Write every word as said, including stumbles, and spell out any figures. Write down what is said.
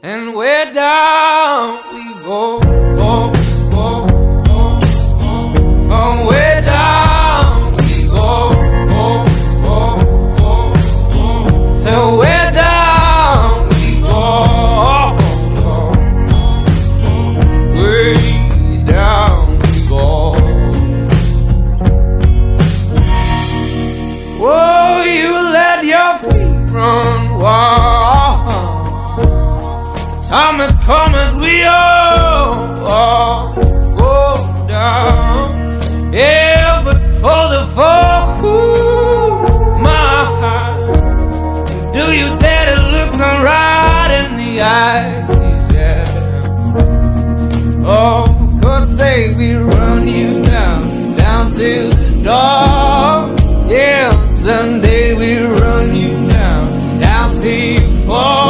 and where down we go, oh, oh, oh, oh, oh, where down we go, oh, oh, oh, oh, so where down we go, oh, oh, oh, way down we go. Oh, you let your feet run wild. Time has come as we all, all go down. Yeah, but for the folk who my heart, do you dare to look me right in the eyes? Yeah. Oh, cause say we run you down, down to the door. Yeah, someday we run you down, down till you fall.